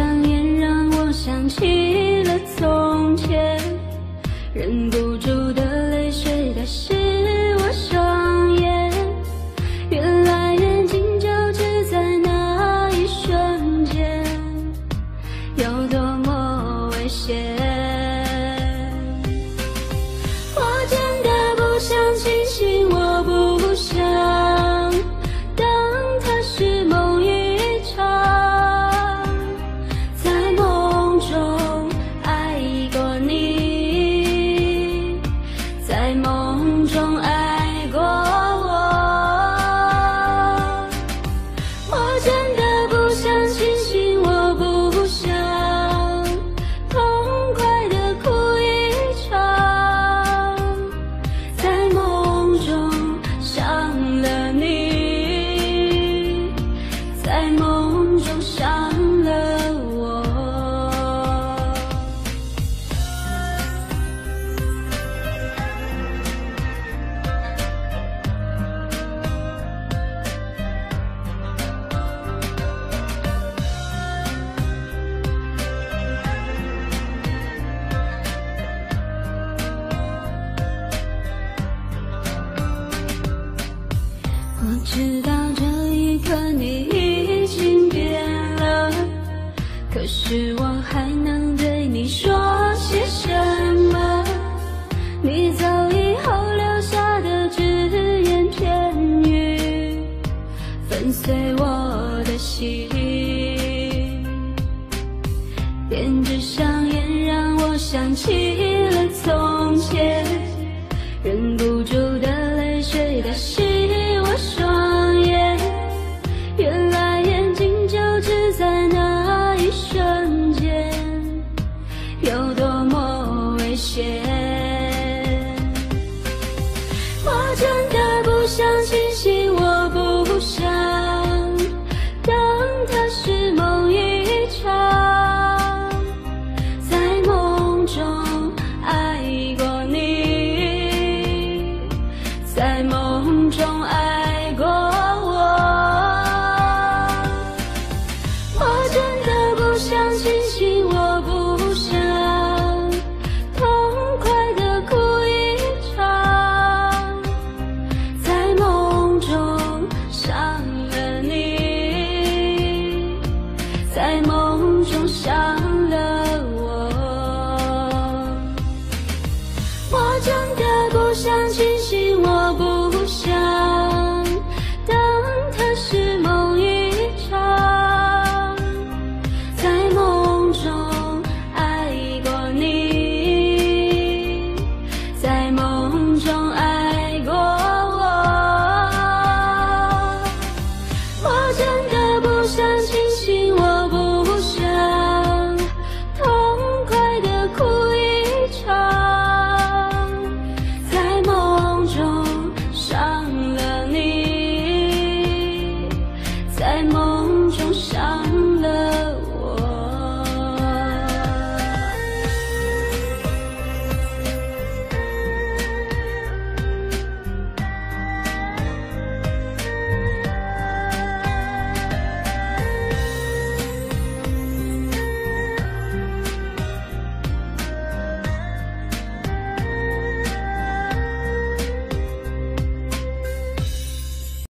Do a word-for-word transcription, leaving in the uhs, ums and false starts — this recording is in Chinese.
上演让我想起了从前，忍不住的泪水打湿我双眼，原来眼睛就只在那一瞬间，有多么危险。我真的不想清醒，我不想当它是梦一场，在梦中爱过你，在梦中爱过我。我真的不想清醒，我不想痛快的哭一场，在梦中伤了你，在梦中伤了我。我知道这一刻你已经变了，可是我还能对你说些什么？你走以后留下的只言片语，粉碎我的心，编织上演让我想起了从前，忍不住的泪水打湿我双眼，原来眼睛就只在那一瞬间，有多么危险。我真的不想清醒，我不想当它是梦一场，在梦中爱过你，在梦中爱过我。我真的不想清醒，我不想痛快的哭一场，在梦中伤了你，在梦中伤